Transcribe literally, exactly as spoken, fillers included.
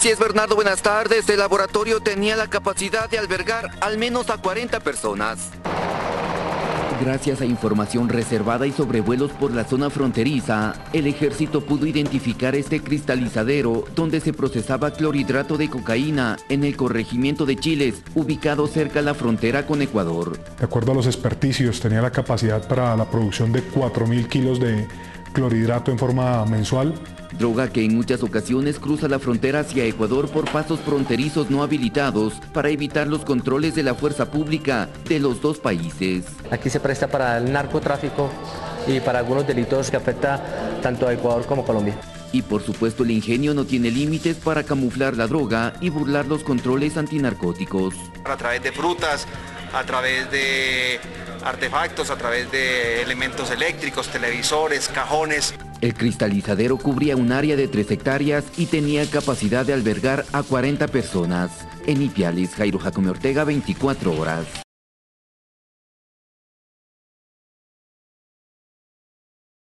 Si es Bernardo, buenas tardes. El laboratorio tenía la capacidad de albergar al menos a cuarenta personas. Gracias a información reservada y sobrevuelos por la zona fronteriza, el ejército pudo identificar este cristalizadero donde se procesaba clorhidrato de cocaína en el corregimiento de Chiles, ubicado cerca a la frontera con Ecuador. De acuerdo a los experticios, tenía la capacidad para la producción de cuatro mil kilos de clorhidrato en forma mensual. Droga que en muchas ocasiones cruza la frontera hacia Ecuador por pasos fronterizos no habilitados para evitar los controles de la fuerza pública de los dos países. Aquí se presta para el narcotráfico y para algunos delitos que afecta tanto a Ecuador como a Colombia. Y por supuesto el ingenio no tiene límites para camuflar la droga y burlar los controles antinarcóticos. A través de frutas, a través de artefactos, a través de elementos eléctricos, televisores, cajones. El cristalizadero cubría un área de tres hectáreas y tenía capacidad de albergar a cuarenta personas. En Ipiales, Jairo Jacome Ortega, veinticuatro horas.